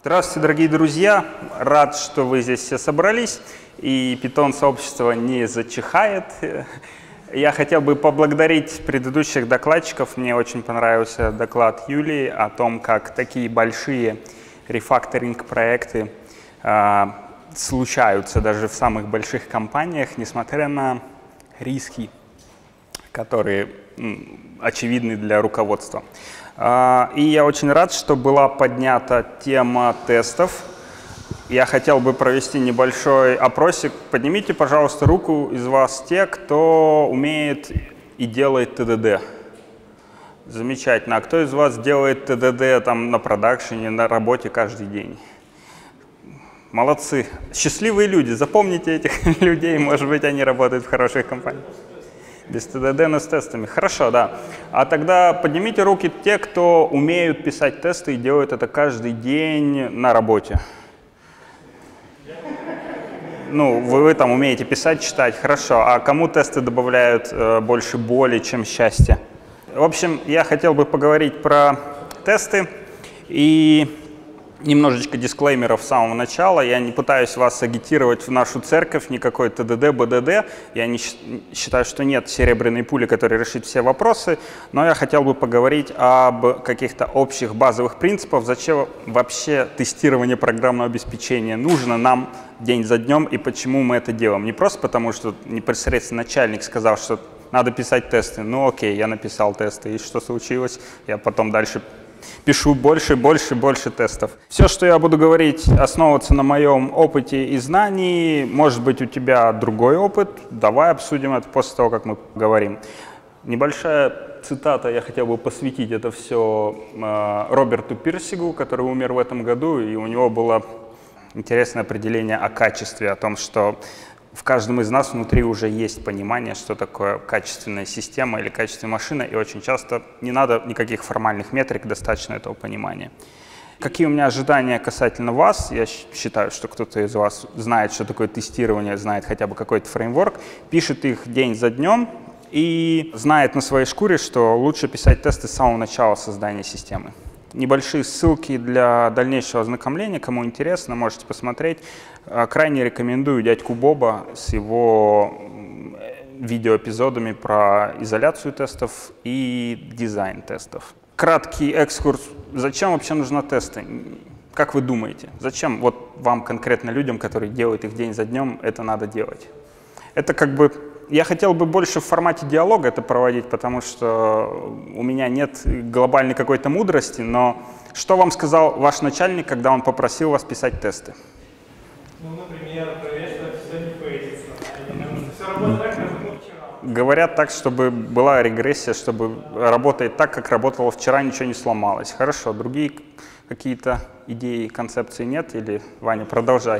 Здравствуйте, дорогие друзья! Рад, что вы здесь все собрались, и Python-сообщество не зачихает. Я хотел бы поблагодарить предыдущих докладчиков. Мне очень понравился доклад Юлии о том, как такие большие рефакторинг-проекты случаются даже в самых больших компаниях, несмотря на риски, которые очевидны для руководства. И я очень рад, что была поднята тема тестов. Я хотел бы провести небольшой опросик. Поднимите, пожалуйста, руку из вас те, кто умеет и делает ТДД. Замечательно. А кто из вас делает ТДД там, на продакшене, на работе каждый день? Молодцы. Счастливые люди. Запомните этих людей. Может быть, они работают в хороших компаниях. Без ТДД, но с тестами. Хорошо, да. А тогда поднимите руки те, кто умеют писать тесты и делают это каждый день на работе. Ну, вы там умеете писать, читать, хорошо. А кому тесты добавляют больше боли, чем счастья? В общем, я хотел бы поговорить про тесты и немножечко дисклеймеров с самого начала. Я не пытаюсь вас агитировать в нашу церковь, никакой ТДД, БДД. Я не считаю, что нет серебряной пули, которая решит все вопросы. Но я хотел бы поговорить об каких-то общих базовых принципах, зачем вообще тестирование программного обеспечения нужно нам день за днем и почему мы это делаем. Не просто потому, что непосредственно начальник сказал, что надо писать тесты. Ну окей, я написал тесты, и что случилось? Я потом дальше пишу больше тестов. Все, что я буду говорить, основываться на моем опыте и знании. Может быть, у тебя другой опыт. Давай обсудим это после того, как мы поговорим. Небольшая цитата, я хотел бы посвятить это все Роберту Пирсигу, который умер в этом году, и у него было интересное определение о качестве, о том, что в каждом из нас внутри уже есть понимание, что такое качественная система или качественная машина, и очень часто не надо никаких формальных метрик, достаточно этого понимания. Какие у меня ожидания касательно вас? Я считаю, что кто-то из вас знает, что такое тестирование, знает хотя бы какой-то фреймворк, пишет их день за днем и знает на своей шкуре, что лучше писать тесты с самого начала создания системы. Небольшие ссылки для дальнейшего ознакомления, кому интересно, можете посмотреть. Крайне рекомендую дядьку Боба с его видеоэпизодами про изоляцию тестов и дизайн тестов. Краткий экскурс. Зачем вообще нужны тесты? Как вы думаете, зачем вот вам конкретно людям, которые делают их день за днем, это надо делать? Это как бы... Я хотел бы больше в формате диалога это проводить, потому что у меня нет глобальной какой-то мудрости, но что вам сказал ваш начальник, когда он попросил вас писать тесты? Ну, например, проверь, что все не фейлится. Все работает так, как было вчера. Говорят так, чтобы была регрессия, чтобы работает так, как работало вчера, ничего не сломалось. Хорошо, другие какие-то идеи, концепции нет? Или, Ваня, продолжай.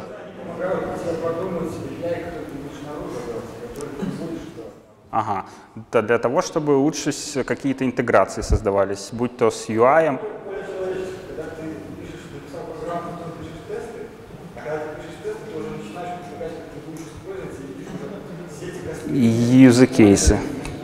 Ага, да, для того, чтобы лучше какие-то интеграции создавались, будь то с UI. Когда ты пишешь, написал программу, потом пишешь тесты, а когда ты пишешь тесты, ты уже начинаешь предполагать, как ты будешь использовать, и пишешь все эти use cases.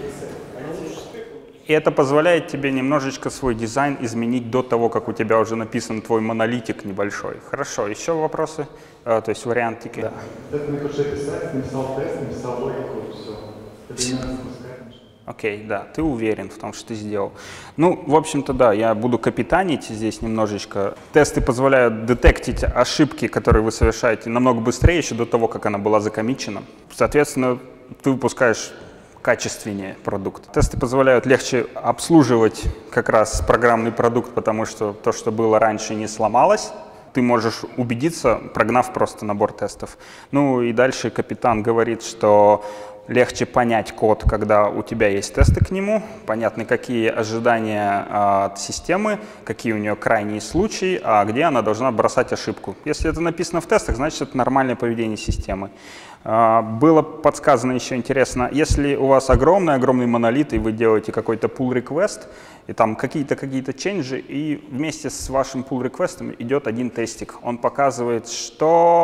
И это позволяет тебе немножечко свой дизайн изменить до того, как у тебя уже написан твой монолитик небольшой. Хорошо, еще вопросы? То есть вариантики? Да. Ты не хочешь писать, написал тест, написал логику, и все. Окей, да, ты уверен в том, что ты сделал. Ну, в общем-то, да, я буду капитанить здесь немножечко. Тесты позволяют детектить ошибки, которые вы совершаете, намного быстрее, еще до того, как она была закоммичена. Соответственно, ты выпускаешь качественнее продукт. Тесты позволяют легче обслуживать как раз программный продукт, потому что то, что было раньше, не сломалось. Ты можешь убедиться, прогнав просто набор тестов. Ну и дальше капитан говорит, что легче понять код, когда у тебя есть тесты к нему, понятно, какие ожидания от системы, какие у нее крайние случаи, а где она должна бросать ошибку. Если это написано в тестах, значит, это нормальное поведение системы. Было подсказано еще интересно, если у вас огромный монолит, и вы делаете какой-то pull request, и там какие-то ченджи, и вместе с вашим pull request идет один тестик. Он показывает, что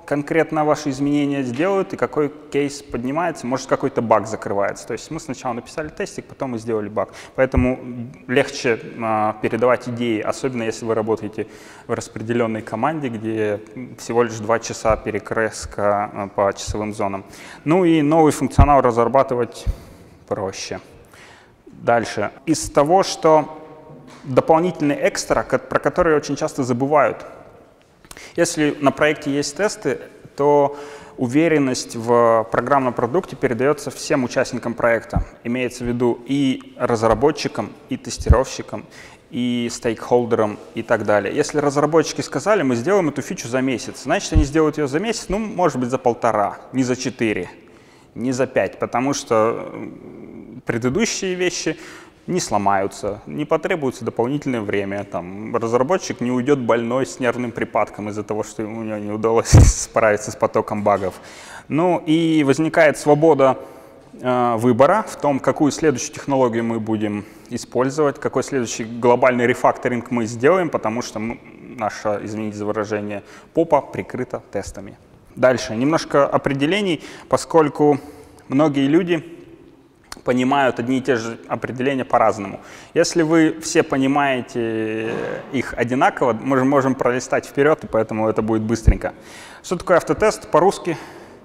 конкретно ваши изменения сделают и какой кейс поднимается, может какой-то баг закрывается. То есть мы сначала написали тестик, потом мы сделали баг. Поэтому легче передавать идеи, особенно если вы работаете в распределенной команде, где всего лишь 2 часа перекрестка по часовым зонам. Ну и новый функционал разрабатывать проще. Дальше. Из того, что дополнительный экстра, про который очень часто забывают. Если на проекте есть тесты, то уверенность в программном продукте передается всем участникам проекта. Имеется в виду и разработчикам, и тестировщикам, и стейкхолдерам и так далее. Если разработчики сказали, мы сделаем эту фичу за месяц, значит, они сделают ее за месяц, ну, может быть, за 1,5, не за 4, не за 5, потому что предыдущие вещи не сломаются, не потребуется дополнительное время. Там, разработчик не уйдет больной с нервным припадком из-за того, что у него не удалось справиться с потоком багов. Ну и возникает свобода выбора в том, какую следующую технологию мы будем использовать, какой следующий глобальный рефакторинг мы сделаем, потому что наша, извините за выражение, попа прикрыта тестами. Дальше, немножко определений, поскольку многие люди понимают одни и те же определения по-разному. Если вы все понимаете их одинаково, мы же можем пролистать вперед, и поэтому это будет быстренько. Что такое автотест по-русски?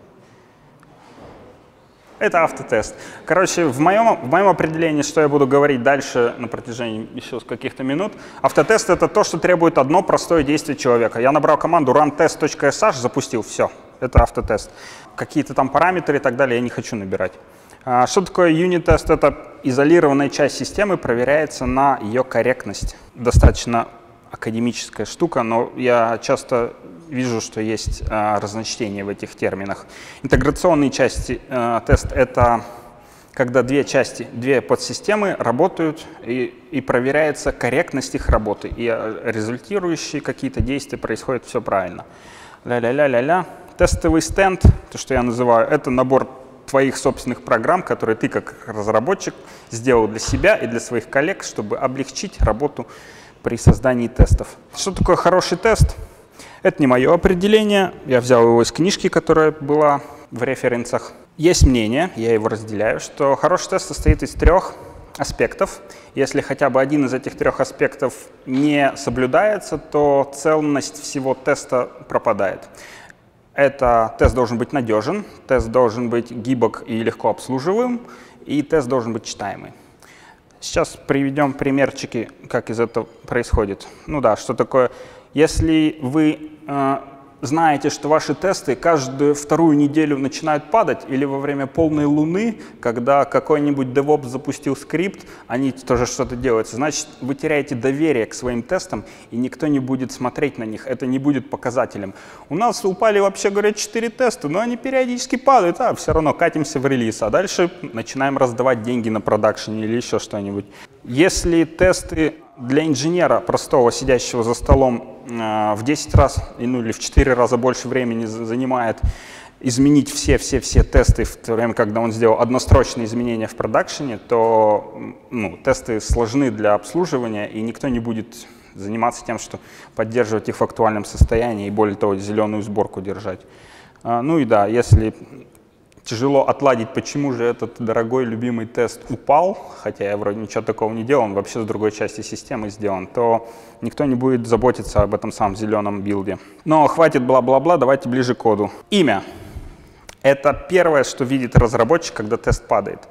Это автотест. Короче, в моем определении, что я буду говорить дальше на протяжении еще каких-то минут, автотест — это то, что требует одно простое действие человека. Я набрал команду runtest.sh, запустил, все, это автотест. Какие-то там параметры и так далее я не хочу набирать. Что такое юнит-тест? Это изолированная часть системы, проверяется на ее корректность. Достаточно академическая штука, но я часто вижу, что есть разночтение в этих терминах. Интеграционные части тест — это когда две подсистемы работают и проверяется корректность их работы, и результирующие какие-то действия происходят все правильно. Ля-ля-ля-ля-ля. Тестовый стенд, то, что я называю, это набор твоих собственных программ, которые ты как разработчик сделал для себя и для своих коллег, чтобы облегчить работу при создании тестов. Что такое хороший тест? Это не мое определение, я взял его из книжки, которая была в референсах. Есть мнение, я его разделяю, что хороший тест состоит из 3 аспектов. Если хотя бы один из этих 3 аспектов не соблюдается, то цельность всего теста пропадает. Это тест должен быть надежен, тест должен быть гибок и легко обслуживааем, и тест должен быть читаемый. Сейчас приведем примерчики, как из этого происходит. Ну да, что такое, если вы знаете, что ваши тесты каждую 2-ю неделю начинают падать, или во время полной луны, когда какой-нибудь DevOps запустил скрипт, они тоже что-то делают, значит, вы теряете доверие к своим тестам, и никто не будет смотреть на них, это не будет показателем. У нас упали, вообще говоря, 4 теста, но они периодически падают, а все равно катимся в релиз, а дальше начинаем раздавать деньги на продакшене или еще что-нибудь. Если тесты для инженера простого, сидящего за столом, в 10 раз или в 4 раза больше времени занимает изменить все тесты в то время, когда он сделал однострочные изменения в продакшене, то тесты сложны для обслуживания, и никто не будет заниматься тем, что поддерживать их в актуальном состоянии и, более того, зеленую сборку держать. Ну и да, если тяжело отладить, почему же этот дорогой любимый тест упал, хотя я вроде ничего такого не делал, он вообще с другой части системы сделан, то никто не будет заботиться об этом самом зеленом билде. Но хватит бла-бла-бла, давайте ближе к коду. Имя. Это первое, что видит разработчик, когда тест падает.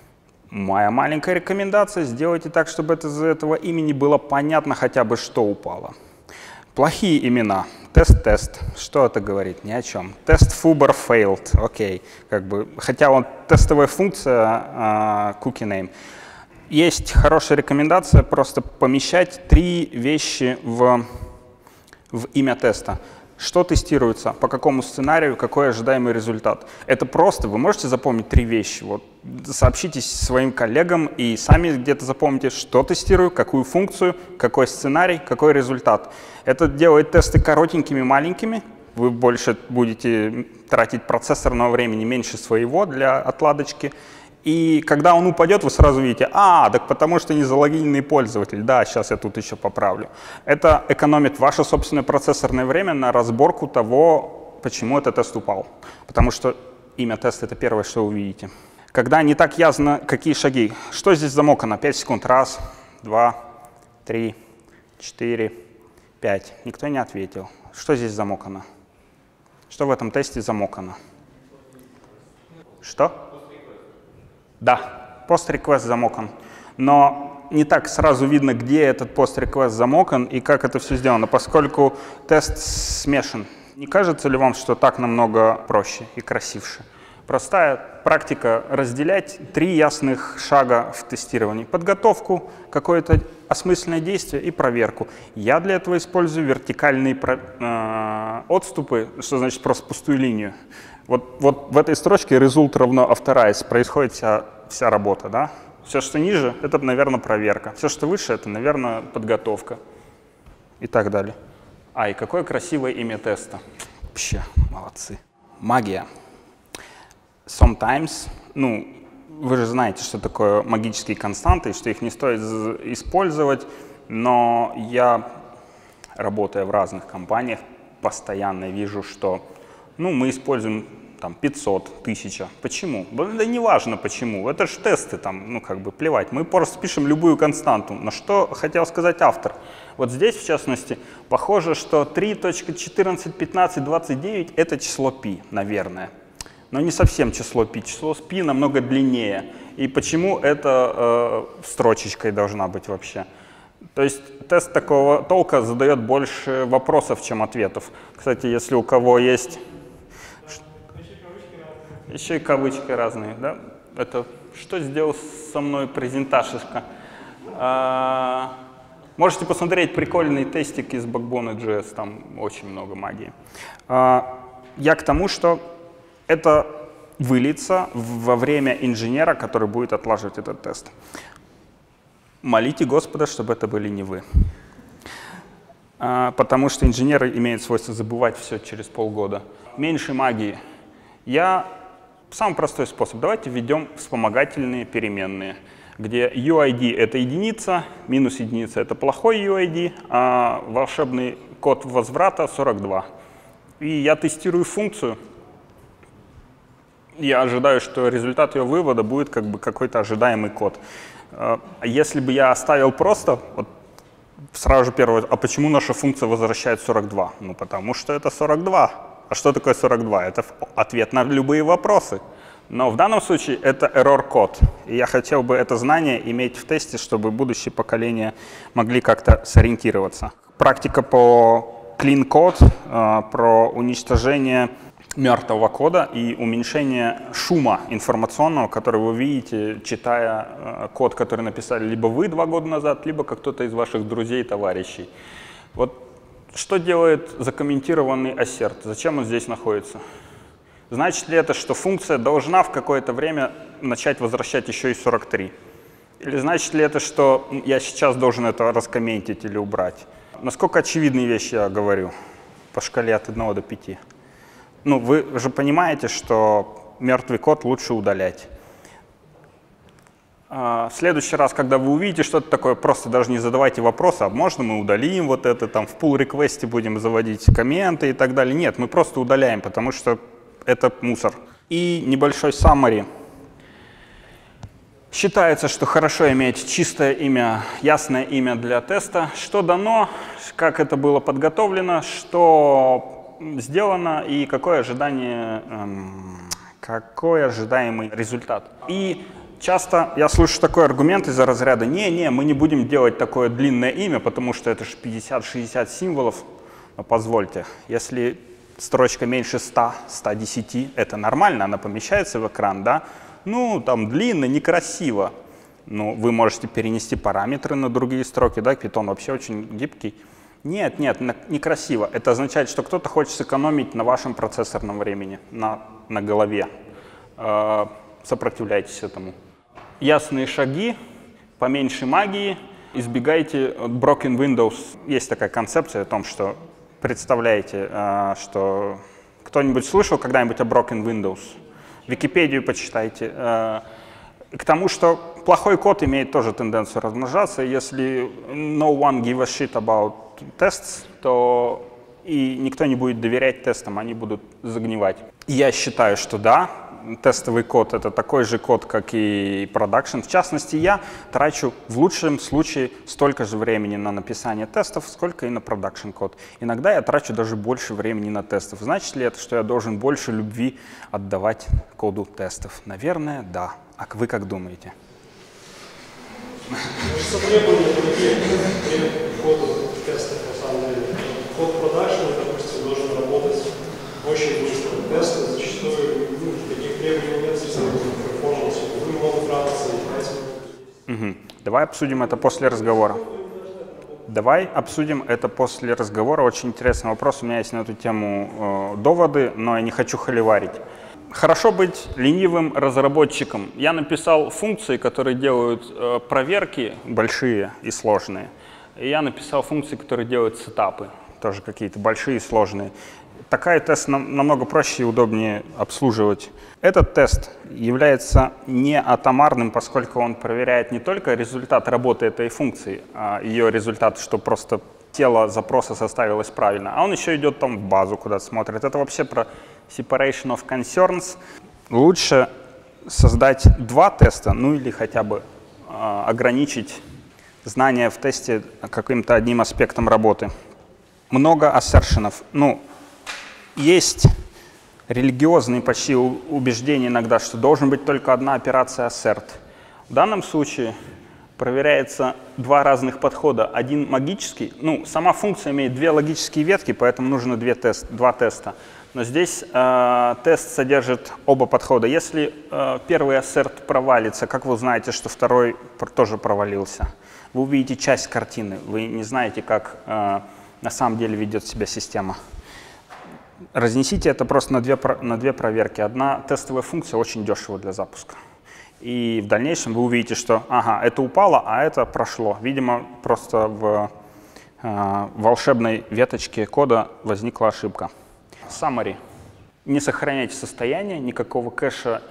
Моя маленькая рекомендация — сделайте так, чтобы из этого имени было понятно хотя бы, что упало. Плохие имена. Тест-тест. Что это говорит? Ни о чем. Тест Fuber failed. Окей. Хотя он тестовая функция cookie name. Есть хорошая рекомендация просто помещать 3 вещи в имя теста. Что тестируется, по какому сценарию, какой ожидаемый результат. Это просто, вы можете запомнить 3 вещи. Вот, сообщите своим коллегам и сами где-то запомните, что тестирую, какую функцию, какой сценарий, какой результат. Это делает тесты коротенькими, маленькими. Вы больше будете тратить процессорного времени, меньше своего для отладочки. И когда он упадет, вы сразу видите, так потому что не залогиненный пользователь. Да, сейчас я тут еще поправлю. Это экономит ваше собственное процессорное время на разборку того, почему этот тест упал. Потому что имя теста — это первое, что вы увидите. Когда не так ясно, какие шаги. Что здесь замокано? 5 секунд. 1, 2, 3, 4, 5. Никто не ответил. Что здесь замокано? Что в этом тесте замокано? Что? Да, post-request замокан. Но не так сразу видно, где этот post-request замокан и как это все сделано, поскольку тест смешан. Не кажется ли вам, что так намного проще и красивше? Простая практика разделять 3 ясных шага в тестировании. Подготовку, какое-то осмысленное действие и проверку. Я для этого использую вертикальные отступы, что значит просто пустую линию. Вот в этой строчке result равно authorize происходит вся работа. Да? Все, что ниже, это, наверное, проверка. Все, что выше, это, наверное, подготовка. И так далее. И какое красивое имя теста. Вообще, молодцы. Магия. Sometimes, вы же знаете, что такое магические константы, что их не стоит использовать, но я, работая в разных компаниях, постоянно вижу, что мы используем там 500, 1000. Почему? Да не важно почему, это же тесты, там, плевать. Мы просто пишем любую константу. Но что хотел сказать автор? Вот здесь, в частности, похоже, что 3.141529 это число π, наверное. Но не совсем число π. Число π намного длиннее. И почему это строчечкой должна быть вообще? То есть тест такого толка задает больше вопросов, чем ответов. Кстати, если у кого есть... Еще и кавычки разные, да? Это что сделал со мной презентажишка? Можете посмотреть прикольный тестик из Backbone.js, там очень много магии. Я к тому, что это выльется во время инженера, который будет отлаживать этот тест. Молите Господа, чтобы это были не вы. Потому что инженеры имеют свойство забывать все через полгода. Меньше магии. Самый простой способ. Давайте введем вспомогательные переменные, где UID — это единица, минус единица — это плохой UID, а волшебный код возврата 42. И я тестирую функцию. Я ожидаю, что результат ее вывода будет какой-то ожидаемый код. Если бы я оставил просто, сразу же первое, а почему наша функция возвращает 42? Потому что это 42. А что такое 42? Это ответ на любые вопросы. Но в данном случае это error-код. И я хотел бы это знание иметь в тесте, чтобы будущие поколения могли как-то сориентироваться. Практика по clean code, про уничтожение мертвого кода и уменьшение шума информационного, который вы видите, читая код, который написали либо вы 2 года назад, либо кто-то из ваших друзей, товарищей. Вот что делает закомментированный assert? Зачем он здесь находится? Значит ли это, что функция должна в какое-то время начать возвращать еще и 43? Или значит ли это, что я сейчас должен это раскомментить или убрать? Насколько очевидные вещи я говорю по шкале от 1 до 5? Вы же понимаете, что мертвый код лучше удалять. В следующий раз, когда вы увидите что-то такое, просто даже не задавайте вопросы, а можно мы удалим вот это, там в pull request будем заводить комменты и так далее. Нет, мы просто удаляем, потому что это мусор. И небольшой summary. Считается, что хорошо иметь чистое имя, ясное имя для теста, что дано, как это было подготовлено, что сделано и какой ожидаемый результат. И часто я слышу такой аргумент из-за разряда: не, мы не будем делать такое длинное имя, потому что это же 50-60 символов. Но позвольте, если строчка меньше 100, 110, это нормально, она помещается в экран, да? Там длинно, некрасиво. Вы можете перенести параметры на другие строки, да? Python вообще очень гибкий. Нет, некрасиво. Это означает, что кто-то хочет сэкономить на вашем процессорном времени, на голове. Сопротивляйтесь этому. Ясные шаги, поменьше магии, избегайте broken windows. Есть такая концепция о том, что представляете, что кто-нибудь слышал когда-нибудь о broken windows? Википедию почитайте. К тому, что плохой код имеет тоже тенденцию размножаться. Если no one give a shit about tests, то и никто не будет доверять тестам, они будут загнивать. Я считаю, что да, тестовый код — это такой же код, как и продакшн. В частности, я трачу в лучшем случае столько же времени на написание тестов, сколько и на продакшн код. Иногда я трачу даже больше времени на тестов. Значит ли это, что я должен больше любви отдавать коду тестов? Наверное, да. А вы как думаете? Что требования такие к коду тестов на самом деле? Код продакшн, допустим, должен работать очень быстро. Тесты зачастую таких требований нет, к перформансу. Вы могут радоваться и 5 минут. Давай обсудим это после разговора. Давай обсудим это после разговора. Очень интересный вопрос. У меня есть на эту тему доводы, но я не хочу холиварить. Хорошо быть ленивым разработчиком. Я написал функции, которые делают проверки большие и сложные. И я написал функции, которые делают сетапы, тоже какие-то большие и сложные. Такой тест намного проще и удобнее обслуживать. Этот тест является не атомарным, поскольку он проверяет не только результат работы этой функции, а ее результат, что просто тело запроса составилось правильно, а он еще идет там в базу, куда смотрит. Это вообще про separation of concerns. Лучше создать 2 теста, ну или хотя бы ограничить знания в тесте каким-то одним аспектом работы. Много ассершенов. Ну, есть религиозные почти убеждения иногда, что должен быть только одна операция assert. В данном случае проверяется 2 разных подхода. Один магический, ну, сама функция имеет 2 логические ветки, поэтому нужно 2 теста. Но здесь тест содержит оба подхода. Если первый assert провалится, как вы узнаете, что второй тоже провалился? Вы увидите часть картины, вы не знаете, как на самом деле ведет себя система. Разнесите это просто на 2 проверки. Одна тестовая функция очень дешево для запуска. И в дальнейшем вы увидите, что ага, это упало, а это прошло. Видимо, просто в волшебной веточке кода возникла ошибка. Summary. Не сохраняйте состояние, никакого кэша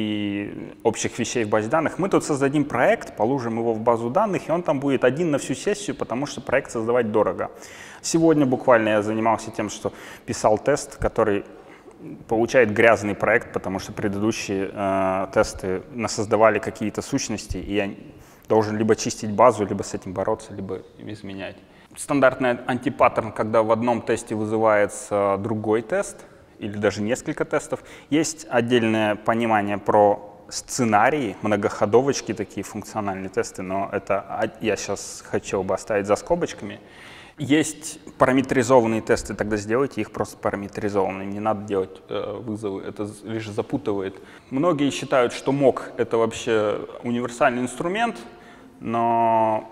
и общих вещей в базе данных. Мы тут создадим проект, положим его в базу данных, и он там будет один на всю сессию, потому что проект создавать дорого. Сегодня буквально я занимался тем, что писал тест, который получает грязный проект, потому что предыдущие тесты насоздавали какие-то сущности, и я должен либо чистить базу, либо с этим бороться, либо изменять. Стандартный антипаттерн, когда в одном тесте вызывается другой тест, или даже несколько тестов. Есть отдельное понимание про сценарии, многоходовочки, такие функциональные тесты, но это я сейчас хотел бы оставить за скобочками. Есть параметризованные тесты, тогда сделайте их просто параметризованными, не надо делать вызовы, это лишь запутывает. Многие считают, что mock — это вообще универсальный инструмент, но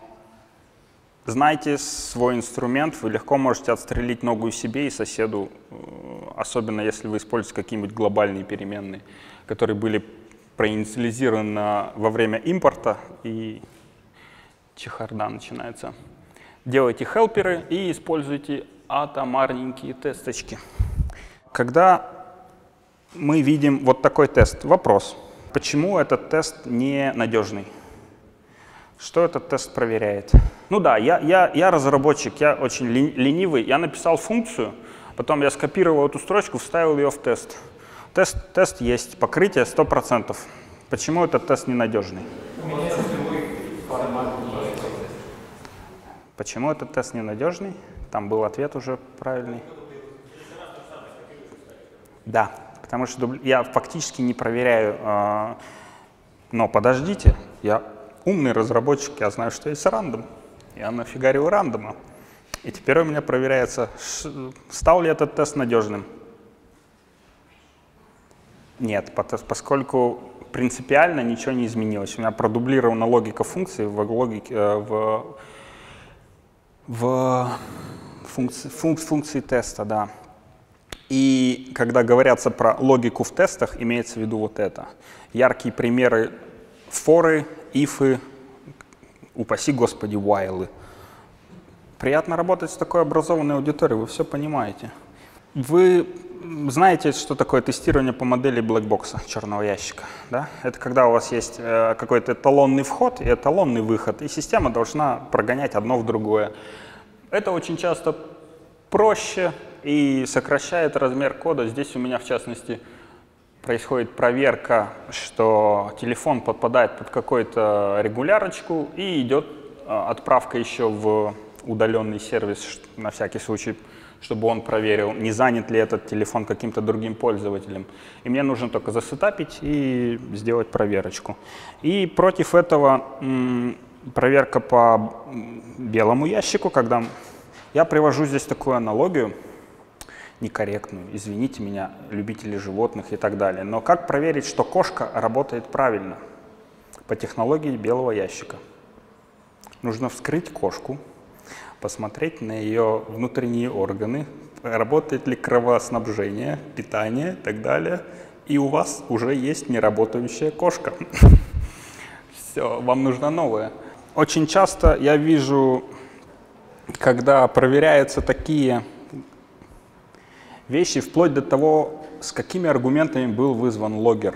знайте свой инструмент, вы легко можете отстрелить ногу себе и соседу, особенно если вы используете какие-нибудь глобальные переменные, которые были проинициализированы во время импорта, и чехарда начинается. Делайте хелперы и используйте атомарненькие тесточки. Когда мы видим вот такой тест, вопрос, почему этот тест ненадежный? Что этот тест проверяет? Ну да, я разработчик, я очень ленивый, я написал функцию, потом я скопировал эту строчку, вставил ее в тест. Тест есть, покрытие 100%. Почему этот тест ненадежный? Почему этот тест ненадежный? Там был ответ уже правильный. Да, потому что я фактически не проверяю. Но подождите, я умный разработчик, я знаю, что есть рандом. Я нафигарил рандома. И теперь у меня проверяется, стал ли этот тест надежным. Нет, поскольку принципиально ничего не изменилось. У меня продублирована логика функции в функции теста, да. И когда говорятся про логику в тестах, имеется в виду вот это. Яркие примеры — форы, ифы, упаси господи, while'ы. Приятно работать с такой образованной аудиторией, вы все понимаете. Вы знаете, что такое тестирование по модели блэкбокса, черного ящика, да? Это когда у вас есть какой-то эталонный вход и эталонный выход, и система должна прогонять одно в другое. Это очень часто проще и сокращает размер кода. Здесь у меня, в частности, происходит проверка, что телефон подпадает под какую-то регулярочку, и идет отправка еще в удаленный сервис на всякий случай, чтобы он проверил, не занят ли этот телефон каким-то другим пользователем. И мне нужно только засетапить и сделать проверочку. И против этого проверка по белому ящику, когда я привожу здесь такую аналогию, некорректную, извините меня, любители животных и так далее. Но как проверить, что кошка работает правильно по технологии белого ящика? Нужно вскрыть кошку, посмотреть на ее внутренние органы, работает ли кровоснабжение, питание и так далее, и у вас уже есть неработающая кошка. Все, вам нужна новая. Очень часто я вижу, когда проверяются такие вещи, вплоть до того, с какими аргументами был вызван логгер.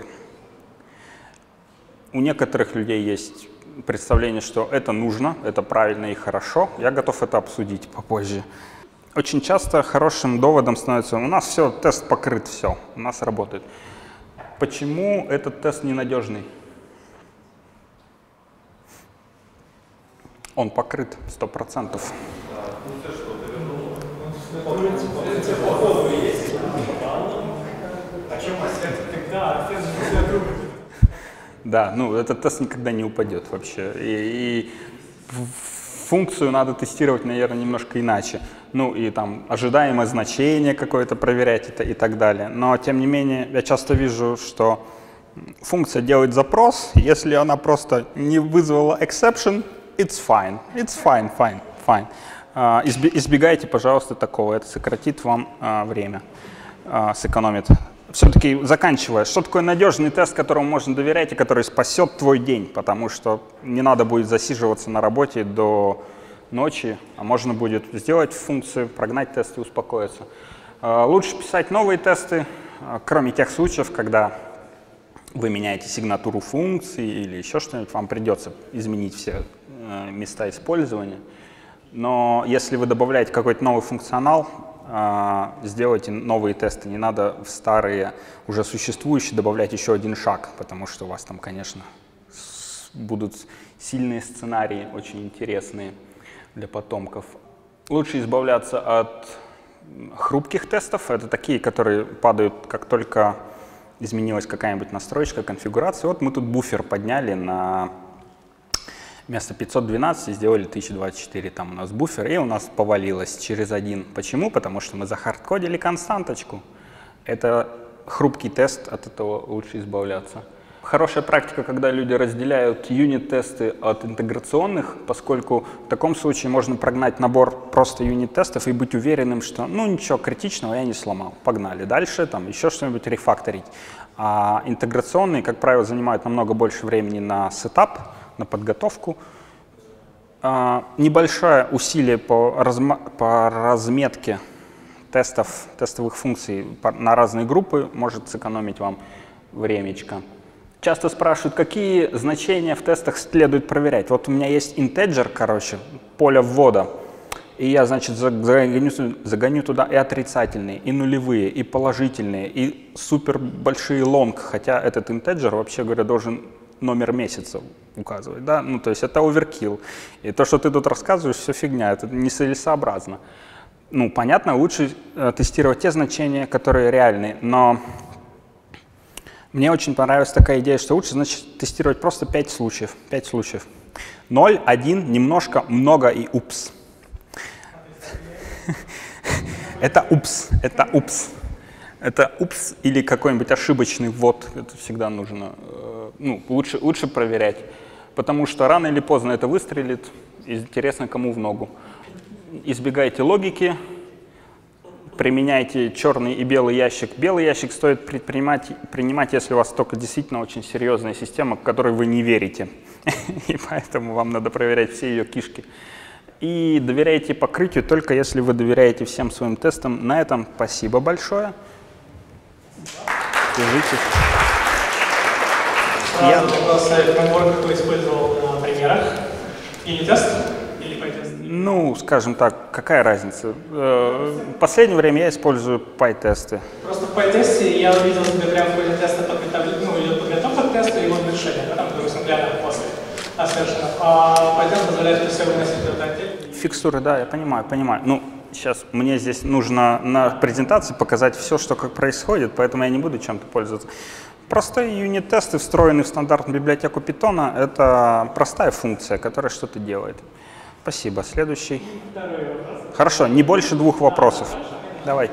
У некоторых людей есть представление, что это нужно, это правильно и хорошо. Я готов это обсудить попозже. Очень часто хорошим доводом становится: у нас все, тест покрыт, все, у нас работает. Почему этот тест ненадежный? Он покрыт 100%. Да, ну этот тест никогда не упадет вообще. И функцию надо тестировать, наверное, немножко иначе. Ну и там ожидаемое значение какое-то проверять и так далее. Но тем не менее, я часто вижу, что функция делает запрос, если она просто не вызвала exception, it's fine, fine. Избегайте, пожалуйста, такого, это сократит вам время, сэкономит. Все-таки заканчивая, что такое надежный тест, которому можно доверять и который спасет твой день, потому что не надо будет засиживаться на работе до ночи, а можно будет сделать функцию, прогнать тест и успокоиться. Лучше писать новые тесты, кроме тех случаев, когда вы меняете сигнатуру функции или еще что-нибудь, вам придется изменить все места использования. Но если вы добавляете какой-то новый функционал, сделайте новые тесты. Не надо в старые, уже существующие, добавлять еще один шаг, потому что у вас там, конечно, будут сильные сценарии, очень интересные для потомков. Лучше избавляться от хрупких тестов. Это такие, которые падают, как только изменилась какая-нибудь настройка, конфигурация. Вот мы тут буфер подняли на вместо 512 сделали 1024, там у нас буфер, и у нас повалилось через один. Почему? Потому что мы захардкодили константочку. Это хрупкий тест, от этого лучше избавляться. Хорошая практика, когда люди разделяют юнит-тесты от интеграционных, поскольку в таком случае можно прогнать набор просто юнит-тестов и быть уверенным, что ну ничего критичного я не сломал, погнали дальше, там еще что-нибудь рефакторить. А интеграционные, как правило, занимают намного больше времени на сетап, на подготовку. Небольшое усилие по разметке тестовых функций на разные группы может сэкономить вам времечко. Часто спрашивают, какие значения в тестах следует проверять. Вот у меня есть integer, короче, поле ввода, и я, значит, загоню туда и отрицательные, и нулевые, и положительные, и супер большие long, хотя этот integer, вообще говоря, должен номер месяца указывать, да, ну то есть это оверкилл. И то, что ты тут рассказываешь, все фигня, это нецелесообразно. Ну, понятно, лучше тестировать те значения, которые реальны, но мне очень понравилась такая идея, что лучше, значит, тестировать просто 5 случаев. 5 случаев. 0, 1, немножко, много и упс. Это упс, это упс. Это упс или какой-нибудь ошибочный ввод, это всегда нужно, ну, лучше проверять, потому что рано или поздно это выстрелит, интересно кому в ногу. Избегайте логики, применяйте черный и белый ящик. Белый ящик стоит принимать, если у вас только действительно очень серьезная система, в которой вы не верите, и поэтому вам надо проверять все ее кишки. И доверяйте покрытию только если вы доверяете всем своим тестам. На этом спасибо большое. Держитесь. У нас фреймворк, кто использовал на примерах. Юнит-тест. или PyTest? Ну, скажем так, какая разница? В последнее время я использую PyTesты. Просто в PyTest я увидел, где прям были тесты идет подготовка к тесту и вот решение, да, там, допустим, прямо после совершенно. А PyTest позволяет это все выносить в отдельно. Фикстуры, да, я понимаю. Ну, сейчас мне здесь нужно на презентации показать все, что как происходит, поэтому я не буду чем-то пользоваться. Просто юнит-тесты, встроенные в стандартную библиотеку Python, это простая функция, которая что-то делает. Спасибо. Следующий. Хорошо, не больше 2 вопросов. Давайте.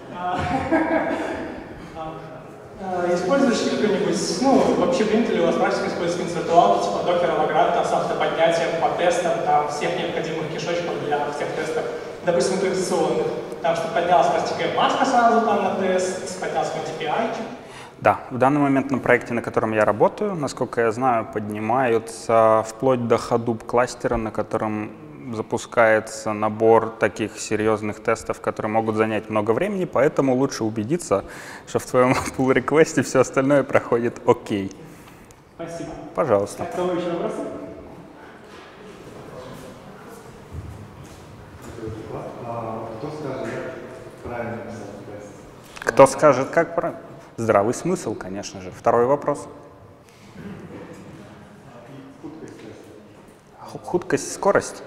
Используешь ли какой-нибудь, ну, вообще принято ли у вас практика использовать какие-нибудь виртуалы, типа Docker, Vagrant, с автоподнятием по тестам, там, всех необходимых кишочков для всех тестов, допустим, традиционных, там, чтобы поднялась простенькая папка сразу там на тест, поднялся API. Да, в данный момент на проекте, на котором я работаю, насколько я знаю, поднимаются вплоть до Hadoop кластера, на котором запускается набор таких серьезных тестов, которые могут занять много времени, поэтому лучше убедиться, что в твоем pull-реквесте все остальное проходит окей. Спасибо. Пожалуйста. Кого еще вопросы? Кто скажет, как правильно писать тест? Кто скажет, как правильно? Здравый смысл, конечно же. Второй вопрос. Хуткость, скорость.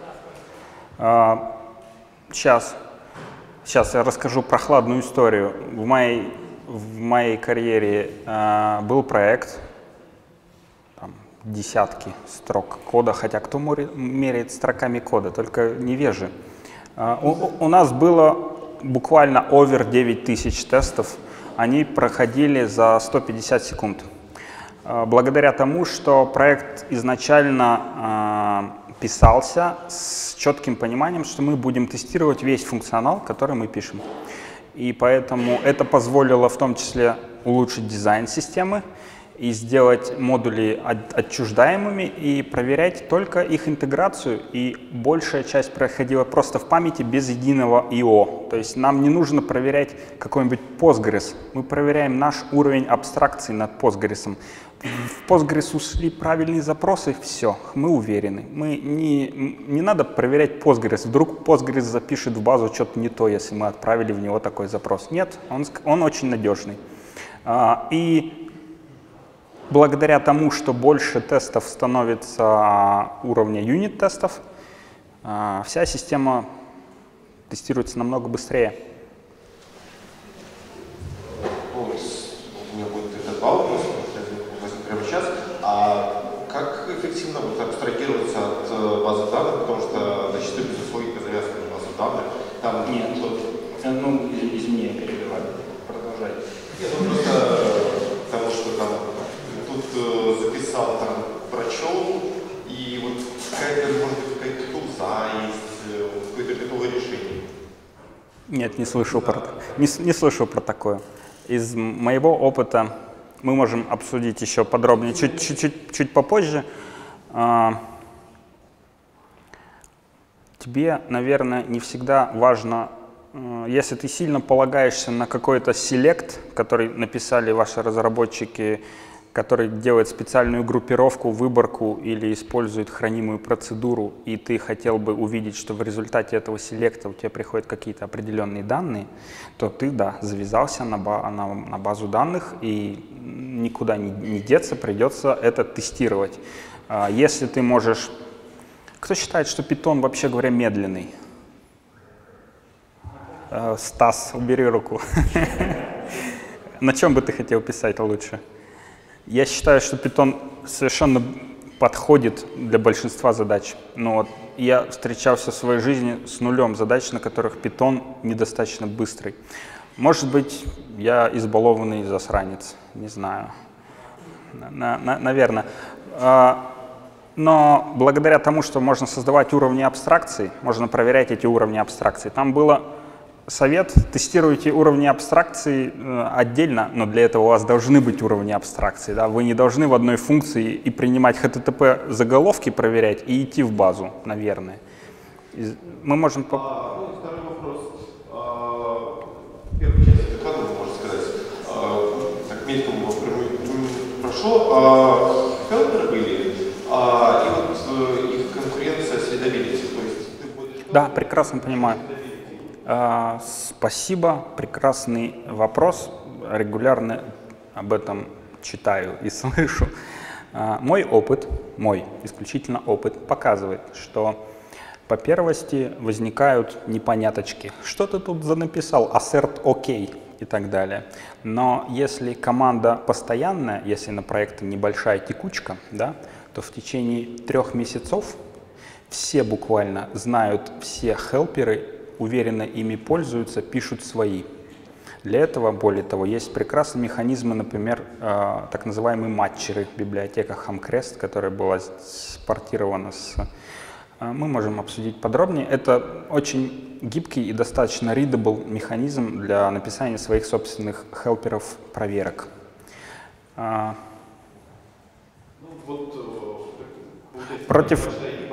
Сейчас я расскажу прохладную историю. В моей карьере был проект, там, десятки строк кода, хотя кто меряет строками кода, только невежи. У нас было буквально over 9000 тестов. Они проходили за 150 секунд. Благодаря тому, что проект изначально писался с четким пониманием, что мы будем тестировать весь функционал, который мы пишем. И поэтому это позволило в том числе улучшить дизайн системы и сделать модули отчуждаемыми и проверять только их интеграцию. И большая часть проходила просто в памяти без единого I/O. То есть нам не нужно проверять какой-нибудь Postgres. Мы проверяем наш уровень абстракции над Postgres. В Postgres ушли правильные запросы, все, мы уверены. Не надо проверять Postgres. Вдруг Postgres запишет в базу что-то не то, если мы отправили в него такой запрос. Нет, он очень надежный. И благодаря тому, что больше тестов становится уровня юнит-тестов, вся система тестируется намного быстрее. У меня будет этот вопрос, прямо сейчас. А как эффективно будет абстрагироваться от базы данных, потому что зачастую без условий завязка на базу данных? Там Нет, ну, извини, я перебиваю. Продолжай. Нет, ну просто потому что там тут записал, там прочел, и вот какая-то, может быть, какая-то тулза есть, какое-то готовое решение. Нет, не слышал про такое. Из моего опыта мы можем обсудить еще подробнее чуть попозже. Тебе, наверное, не всегда важно, если ты сильно полагаешься на какой-то селект, который написали ваши разработчики, который делает специальную группировку, выборку или использует хранимую процедуру, и ты хотел бы увидеть, что в результате этого селекта у тебя приходят какие-то определенные данные, то ты, да, завязался на базу данных, и никуда не деться, придется это тестировать. Если ты можешь... Кто считает, что Python, вообще говоря, медленный? Стас, убери руку. На чем бы ты хотел писать лучше? Я считаю, что Python совершенно подходит для большинства задач. Но вот я встречался в своей жизни с нулем задач, на которых Python недостаточно быстрый. Может быть, я избалованный засранец, не знаю. Наверное. Но благодаря тому, что можно создавать уровни абстракции, можно проверять эти уровни абстракции. Там было совет: тестируйте уровни абстракции отдельно, но для этого у вас должны быть уровни абстракции. Да? Вы не должны в одной функции и принимать HTTP заголовки, проверять и идти в базу, наверное. Мы можем... Второй вопрос. Первая часть доклада, можно сказать, так мельком прошел. Хелперы были, и вот их конкуренция с readability, то есть Да, прекрасно понимаю. Спасибо, прекрасный вопрос. Регулярно об этом читаю и слышу. Мой опыт, мой исключительно опыт, показывает, что по первости возникают непоняточки. Что ты тут занаписал? Assert OK и так далее. Но если команда постоянная, если на проекте небольшая текучка, да, то в течение 3 месяцев все буквально знают все хелперы, уверенно ими пользуются, пишут свои. Для этого, более того, есть прекрасные механизмы, например, так называемые матчеры, библиотека Hamcrest, которая была спортирована с... Мы можем обсудить подробнее. Это очень гибкий и достаточно readable механизм для написания своих собственных хелперов проверок. Против...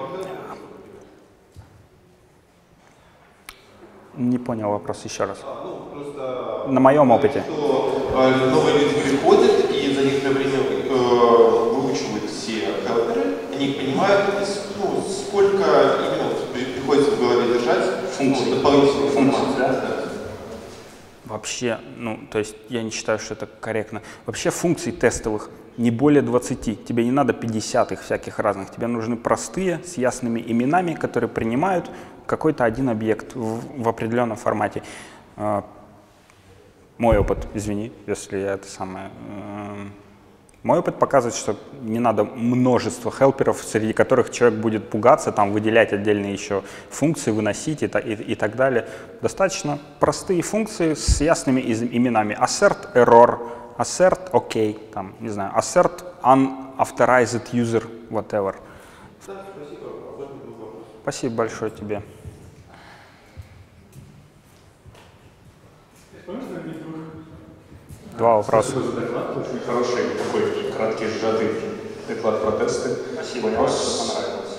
Не понял вопрос еще раз. На моем опыте. Новые люди приходят и за некоторое время выучивают все хелперы, они их понимают, сколько именно приходится в голове держать функций, дополнительных функций. Да? Вообще, то есть я не считаю, что это корректно. Вообще функций тестовых не более 20. Тебе не надо 50 их всяких разных. Тебе нужны простые, с ясными именами, которые принимают какой-то один объект в определенном формате. Мой опыт, извини, если я это самое... Мой опыт показывает, что не надо множество хелперов, среди которых человек будет пугаться, там, выделять отдельные еще функции, выносить и так далее. Достаточно простые функции с ясными именами. Assert error, assert OK, там, не знаю, assert unauthorized user, whatever. Спасибо большое тебе. Два вопроса. Спасибо за доклад. Очень хороший, такой краткий, сжатый доклад про тесты. Спасибо, вопрос.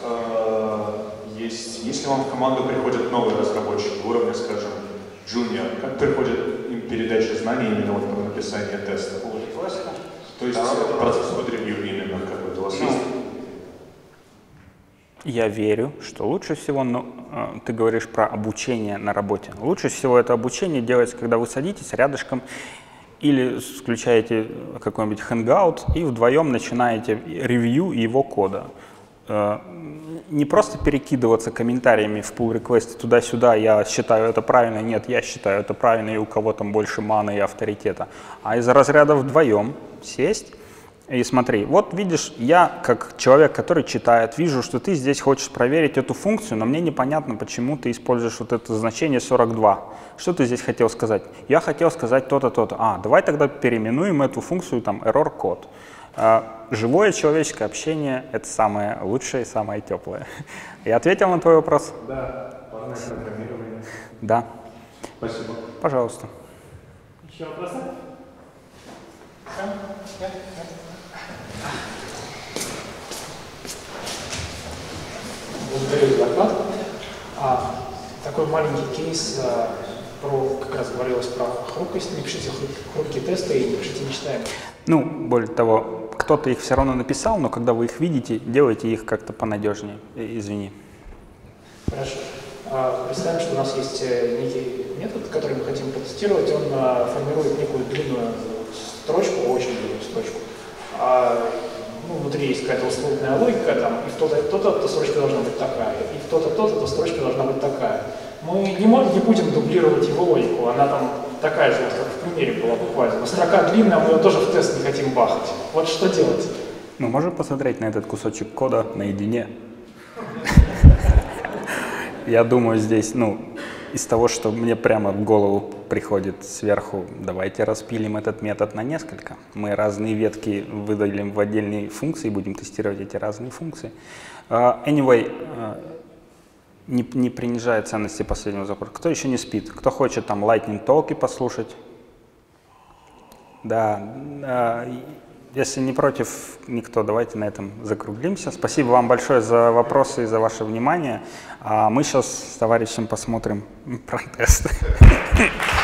Если вам в команду приходят новые разработчики уровня, скажем, junior, как приходит им передача знаний именно вот про написание теста? То есть процесс код-ревью именно какой-то у вас есть? Я верю, что лучше всего, ты говоришь про обучение на работе. Лучше всего это обучение делается, когда вы садитесь рядышком или включаете какой-нибудь hangout и вдвоем начинаете ревью его кода. Не просто перекидываться комментариями в pull request туда-сюда, я считаю это правильно, нет, я считаю это правильно, и у кого там больше маны и авторитета, а из разряда вдвоем сесть и смотри, вот видишь, я как человек, который читает, вижу, что ты здесь хочешь проверить эту функцию, но мне непонятно, почему ты используешь вот это значение 42. Что ты здесь хотел сказать? Я хотел сказать то-то, то-то. Давай тогда переименуем эту функцию там error code. Живое человеческое общение — это самое лучшее и самое теплое. Я ответил на твой вопрос? Да, парное программирование. Да. Спасибо. Пожалуйста. Еще вопросы? Благодарю за доклад. Такой маленький кейс, как раз говорилось про хрупкость. Не пишите хрупкие тесты и не пишите нечитаемые. Более того, кто-то их все равно написал, но когда вы их видите, делайте их как-то понадежнее. Извини. Хорошо. Представим, что у нас есть некий метод, который мы хотим протестировать. Он формирует некую длинную строчку, очень длинную строчку. Внутри есть какая-то условная логика, там, и в то-то строчка должна быть такая, и в то-то строчка должна быть такая. Мы не будем дублировать его логику, она там такая же, как в примере была буквально. Но строка длинная, мы ее тоже в тест не хотим бахать. Вот что делать? Можем посмотреть на этот кусочек кода наедине. Я думаю, здесь, из того, что мне прямо в голову приходит сверху, давайте распилим этот метод на несколько. Мы разные ветки выделим в отдельные функции и будем тестировать эти разные функции. Anyway, не принижая ценности последнего запроса. Кто еще не спит? Кто хочет там lightning толки послушать? Да. Если не против никто, давайте на этом закруглимся. Спасибо вам большое за вопросы и за ваше внимание. А мы сейчас с товарищем посмотрим про тесты.